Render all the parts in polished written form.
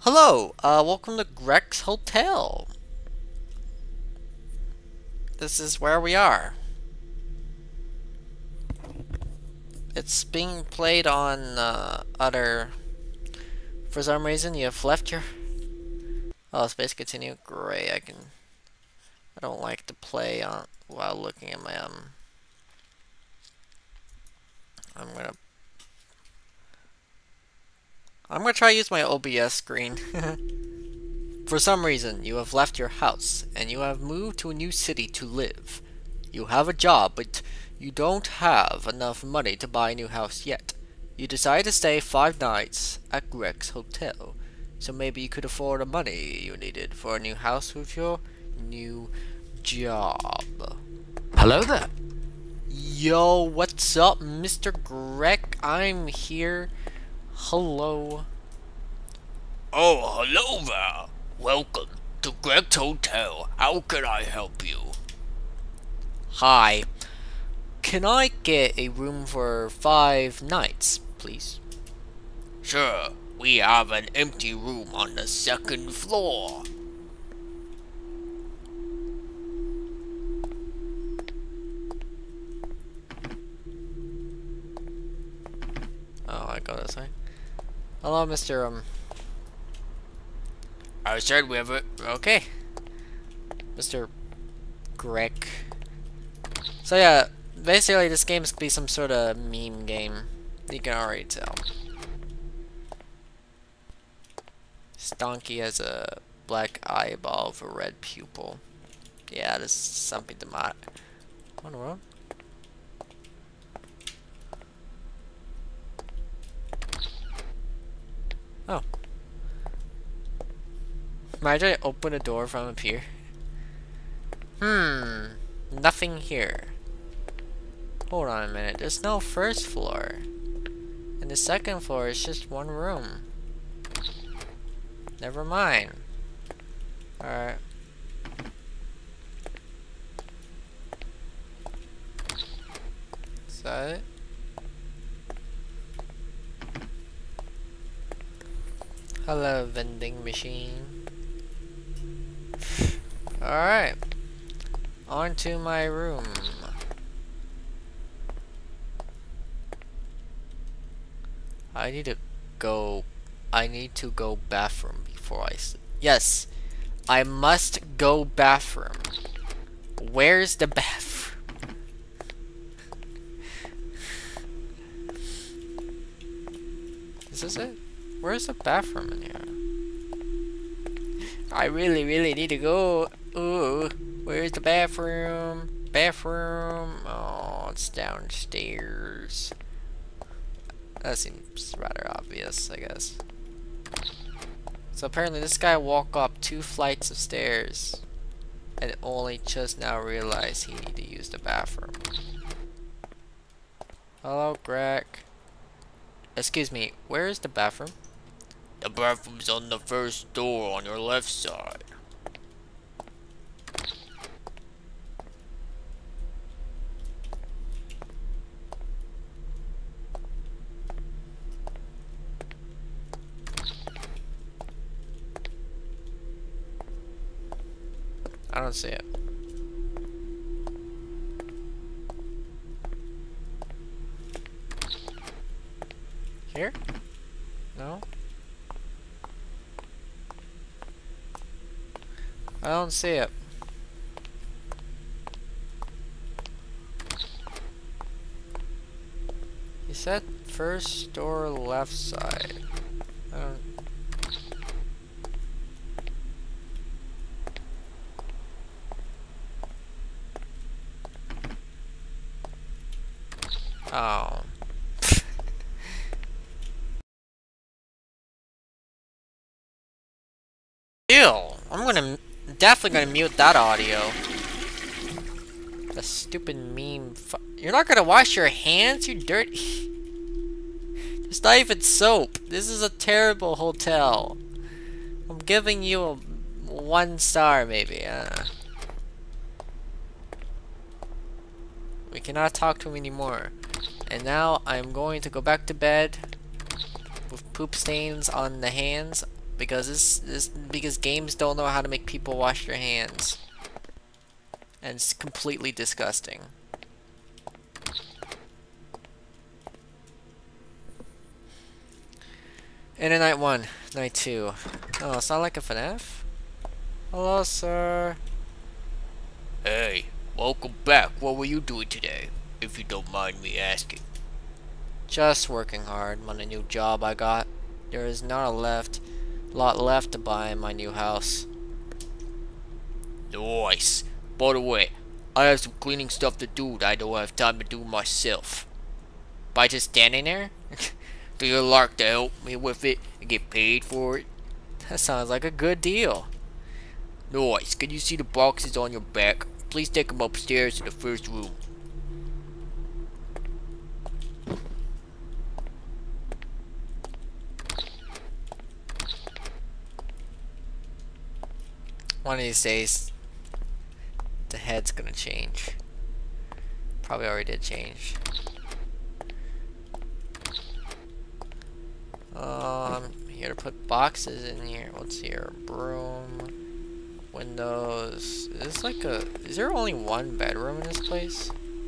Hello, welcome to Grek's Hotel. This is where we are. It's being played on other. For some reason, you have left your. Oh, space continue. Great. I don't like to play on while looking at my I'm gonna. I'm gonna try to use my OBS screen. For some reason, you have left your house and you have moved to a new city to live. You have a job, but you don't have enough money to buy a new house yet. You decide to stay 5 nights at Grek's Hotel, so maybe you could afford the money you needed for a new house with your new job. Hello there. Yo, what's up, Mr. Grek? I'm here. Hello. Oh, hello there. Welcome to Greg's Hotel. How can I help you? Hi. Can I get a room for 5 nights, please? Sure, we have an empty room on the 2nd floor. Oh, I go this way. Hello, Mr. I said we have it. Okay. Mr. Grek. So yeah, basically this game is gonna be some sort of meme game. You can already tell. Stonky has a black eyeball with a red pupil. Yeah, this is something to mod. What in the world? Oh. Imagine I open a door from up here. Nothing here. Hold on a minute, there's no first floor. And the 2nd floor is just one room. Never mind. Alright. Is that it? Hello, vending machine. Alright. On to my room. I need to go bathroom before I sleep. Yes, I must go bathroom. Where's the bathroom? Is this it? Where's the bathroom in here? I really need to go. Ooh, where's the bathroom? Bathroom. Oh, it's downstairs. That seems rather obvious, I guess. So apparently this guy walked up 2 flights of stairs and only just now realized he needed to use the bathroom. Hello, Greg. Excuse me, where is the bathroom? The bathroom's on the first door on your left side. I don't see it. Here? No? I don't see it. He said first door left side. I don't... Oh. Ew! Definitely gonna mute that audio. The stupid meme. You're not gonna wash your hands, you dirty. There's not even soap. This is a terrible hotel. I'm giving you a 1 star, maybe. We cannot talk to him anymore. And now I'm going to go back to bed with poop stains on the hands. because because games don't know how to make people wash their hands. And it's completely disgusting. And night 1, night 2. Oh, it's not like a FNAF? Hello, sir. Hey, welcome back. What were you doing today, if you don't mind me asking? Just working hard on a new job I got. There is not a lot left to buy in my new house. Nice. By the way, I have some cleaning stuff to do that I don't have time to do myself. By just standing there? Do you like to help me with it and get paid for it? That sounds like a good deal. Nice. Can you see the boxes on your back? Please take them upstairs to the first room. One of these days, the head's gonna change. Probably already did change. Here to put boxes in here. What's here? Broom, windows. Is there only one bedroom in this place?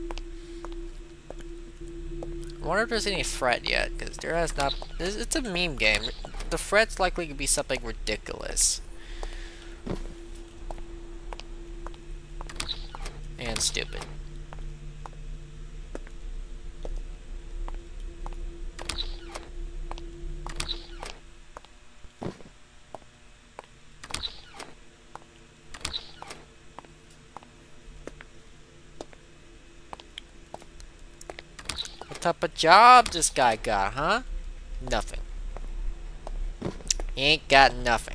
I wonder if there's any fret yet, because there has not. It's a meme game. The fret's likely to be something ridiculous. And stupid. What type of job this guy got, huh? Nothing. He ain't got nothing.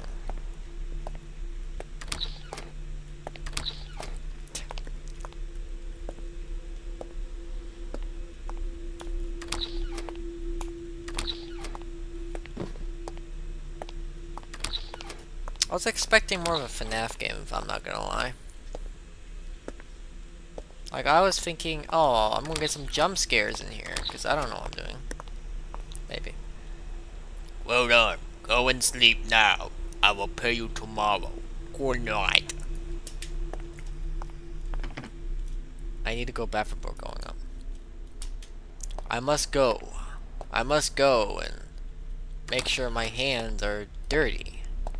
I was expecting more of a FNAF game, if I'm not gonna lie. Like, I was thinking, oh, I'm gonna get some jump scares in here, because I don't know what I'm doing. Maybe. Well done. Go and sleep now. I will pay you tomorrow. Good night. I need to go back before going up. I must go. I must go and make sure my hands are dirty.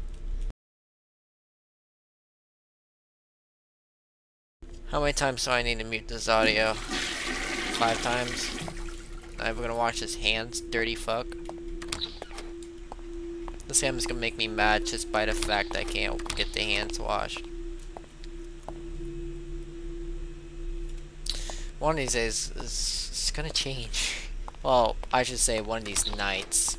How many times do I need to mute this audio? 5 times? I'm gonna watch his hands dirty fuck. This game is gonna make me mad just by the fact that I can't get the hands washed. One of these days, it's gonna change. Well, I should say one of these nights.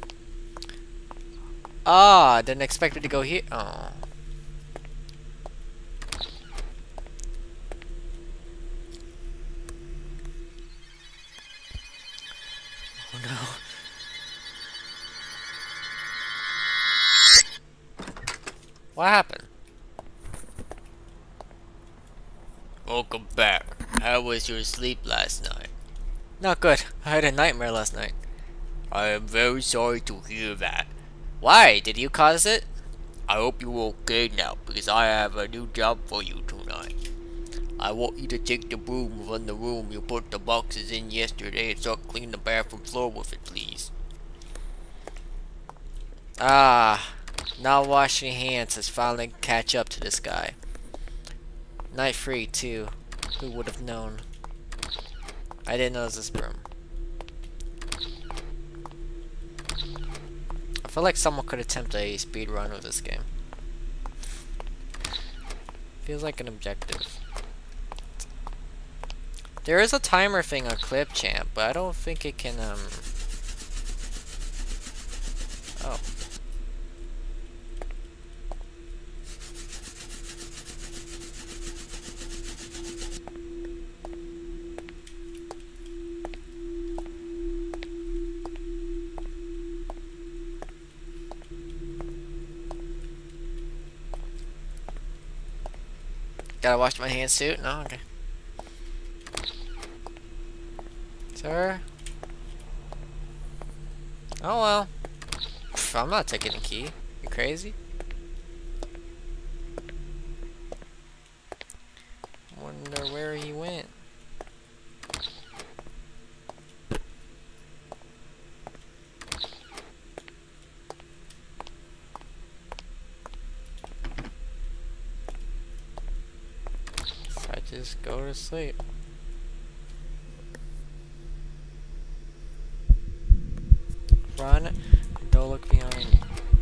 Ah, I didn't expect it to go here. Oh. Oh no. What happened? Welcome back. How was your sleep last night? Not good. I had a nightmare last night. I am very sorry to hear that. Why? Did you cause it? I hope you're okay now, because I have a new job for you tonight. I want you to take the broom from the room you put the boxes in yesterday and start cleaning the bathroom floor with it, please. Ah, not washing hands has finally catch up to this guy. Night free too. Who would have known? I didn't know it was this broom. I feel like someone could attempt a speed run of this game. Feels like an objective. There is a timer thing on Clip Champ, but I don't think it can oh. Gotta wash my hands too? No? Okay. Sir? Oh well. Pff, I'm not taking the key. You crazy? Wonder where he went. I just go to sleep. Run, and don't look behind.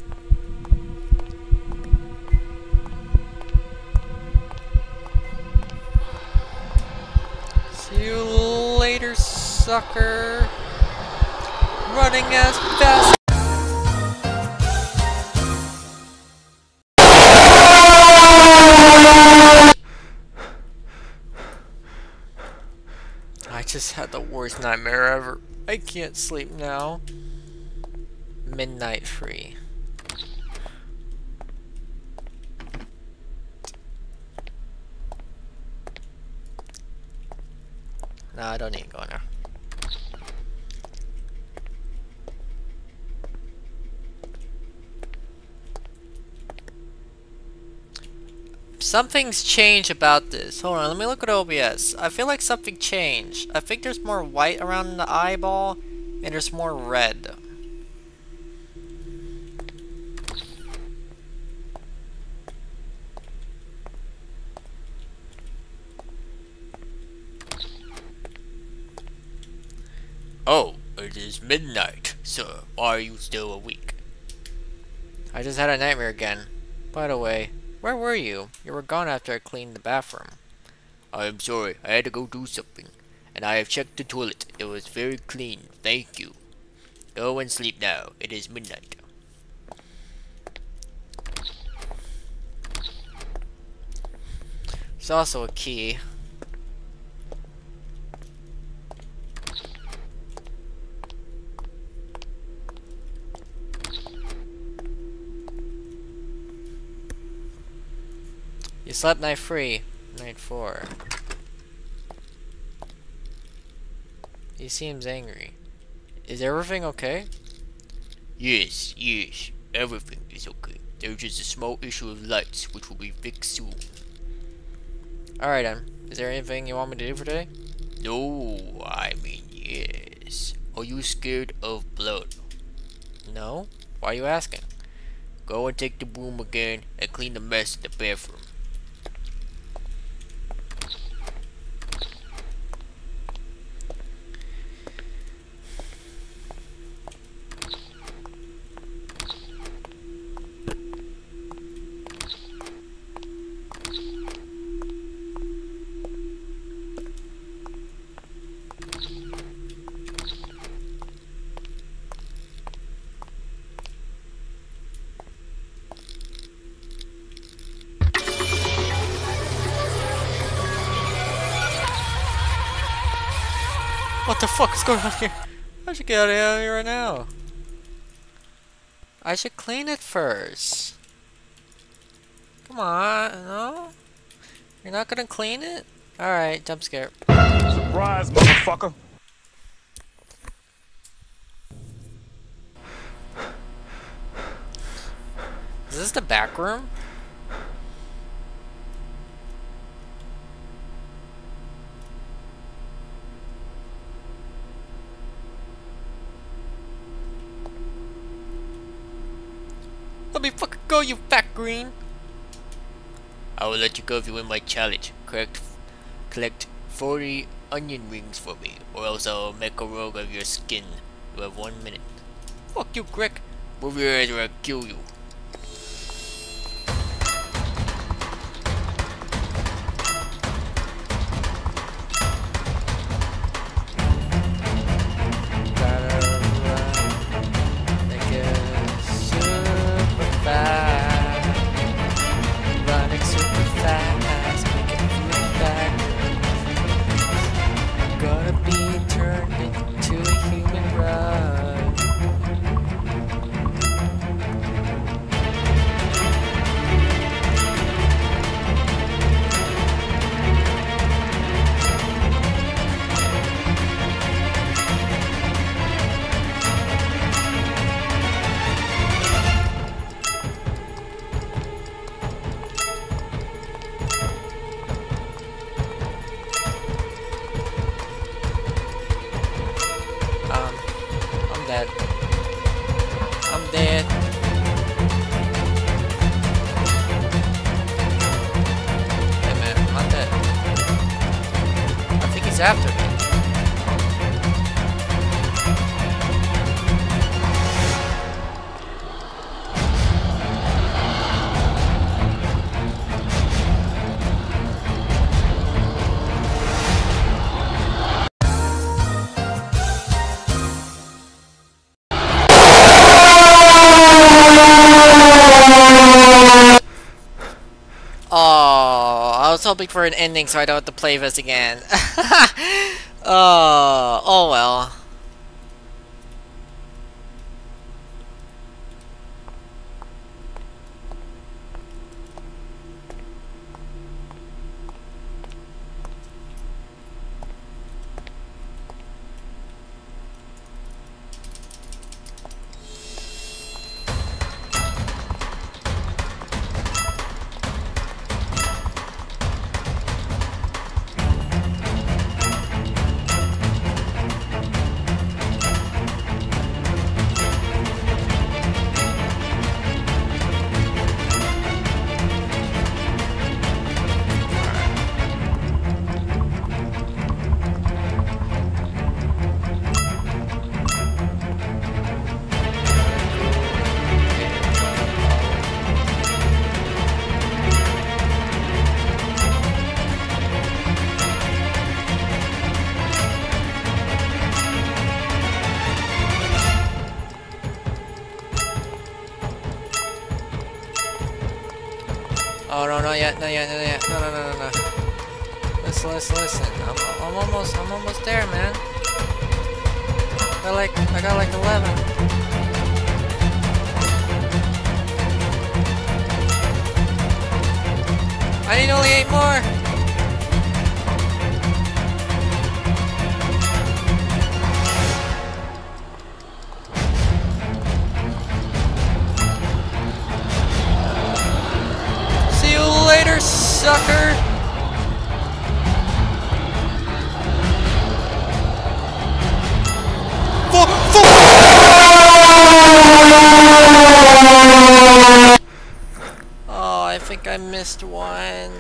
See you later, sucker. Running as fast. I just had the worst nightmare ever. I can't sleep now. Midnight free. No, I don't need to go now. Something's changed about this. Hold on, let me look at OBS. I feel like something changed. I think there's more white around the eyeball, and there's more red. Oh, it is midnight, sir. Why are you still awake? I just had a nightmare again. By the way, where were you? You were gone after I cleaned the bathroom. I am sorry, I had to go do something. And I have checked the toilet. It was very clean, thank you. Go and sleep now. It is midnight. There's also a key. You slept night 3, night 4. He seems angry. Is everything okay? Yes, everything is okay. There's just a small issue of lights, which will be fixed soon. Alright then. Is there anything you want me to do for today? No, I mean yes. Are you scared of blood? No? Why are you asking? Go and take the broom again and clean the mess in the bathroom. What the fuck is going on here? I should get out of here right now. I should clean it first. Come on, no? You're not gonna clean it? Alright, jump scare. Surprise, motherfucker! Is this the back room? Let me fucking go, you fat green! I will let you go if you win my challenge. Collect 40 onion rings for me, or else I'll make a rogue of your skin. You have 1 minute. Fuck you, Grek! Move your head or I'll kill you. I'm dead. Hey man, I'm not dead. I think he's after me. Oh, I was hoping for an ending so I don't have to play this again. Oh well. Oh no, not yet, not yet, not yet. No, no, no, no, no. Listen. I'm almost there, man. I got like 11. I need only 8 more. See you later, sucker. Oh, I think I missed one.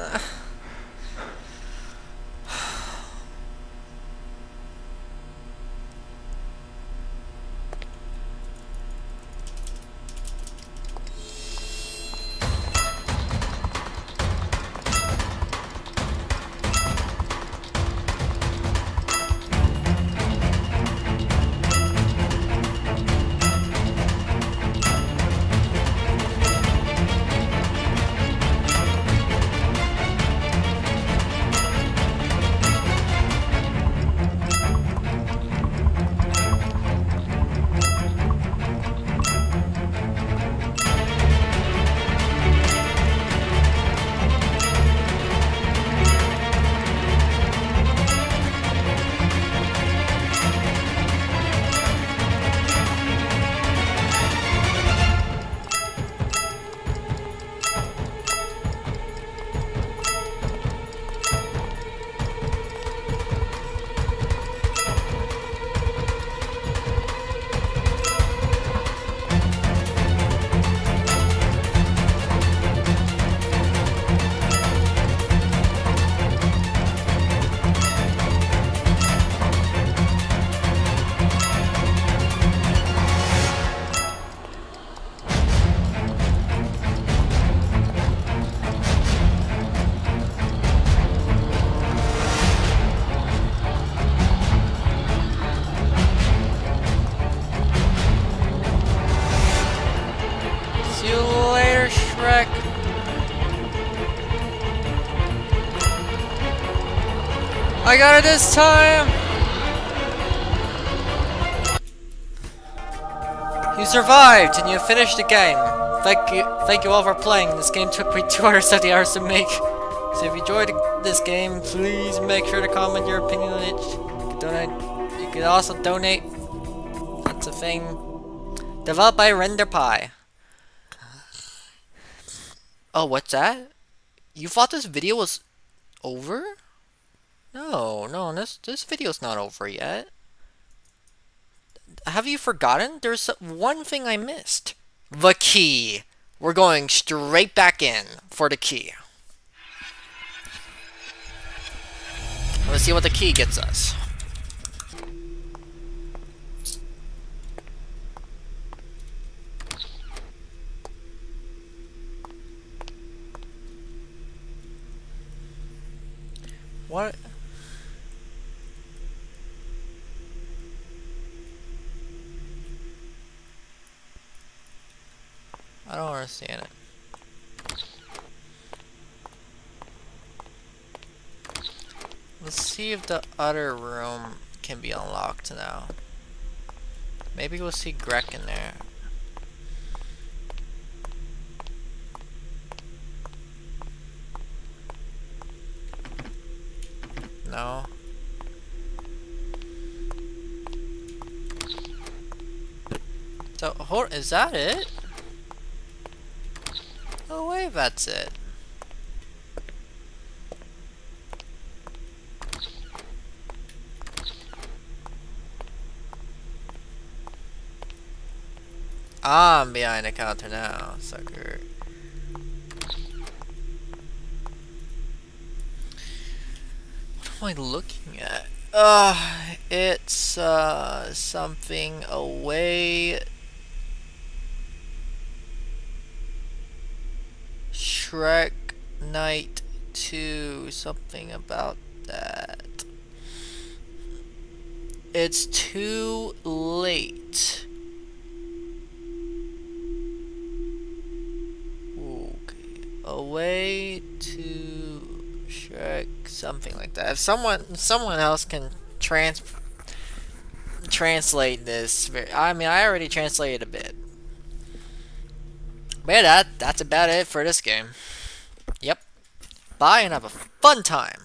See you later, Shrek. I got it this time! You survived and you finished the game. Thank you all for playing. This game took me 270 hours to make. So if you enjoyed this game, please make sure to comment your opinion on it. You can also donate. That's a thing. Developed by RenderPie. Oh, what's that? You thought this video was over? No, this video's not over yet. have you forgotten? There's one thing I missed. The key. We're going straight back in for the key. Let's see what the key gets us. What? I don't understand it. Let's see if the other room can be unlocked now. Maybe we'll see Grek in there. No. So, is that it? Oh wait, that's it. I'm behind the counter now, sucker. What am I looking at? It's something away. Shrek Night 2, something about that. It's too late. Okay. Away to Shrek, something like that. If someone else can translate this, I mean, I already translated a bit. But yeah, that's about it for this game. Yep. Bye and have a fun time.